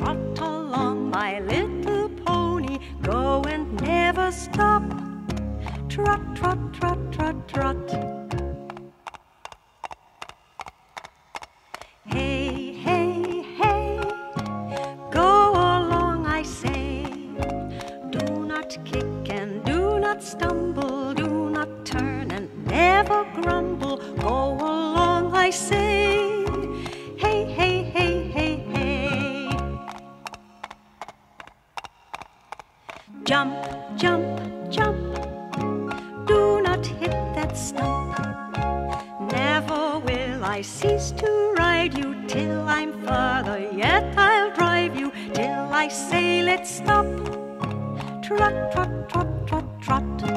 trot along, my little pony, go and never stop. Trot, trot, trot, trot, trot. Hey, hey, hey, go along, I say. Do not kick and do not stumble, do not turn and never grumble. Go along, I say. Hey, hey, hey, hey, hey. Jump, jump, jump. Do not hit that stump. Never will I cease to ride you till I'm further, yet I'll drive you till I say let's stop. Trot, trot, trot, trot, trot.